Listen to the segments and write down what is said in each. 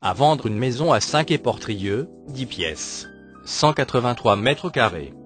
À vendre une maison à SAINT QUAY PORTRIEUX, 10 pièces, 183 mètres carrés.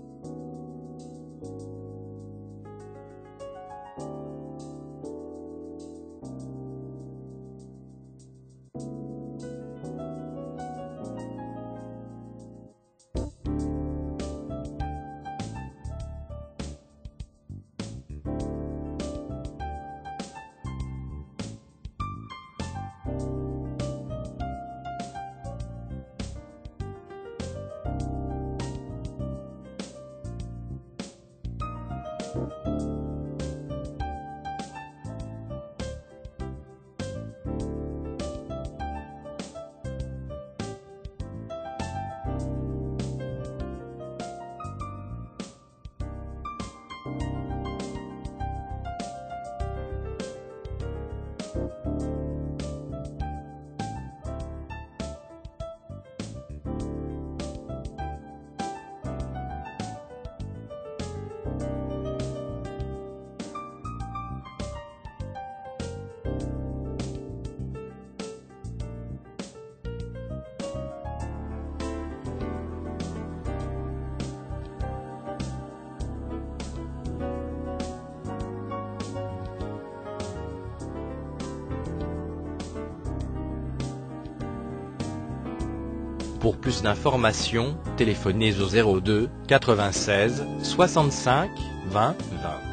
Pour plus d'informations, téléphonez au 02 96 65 20 20.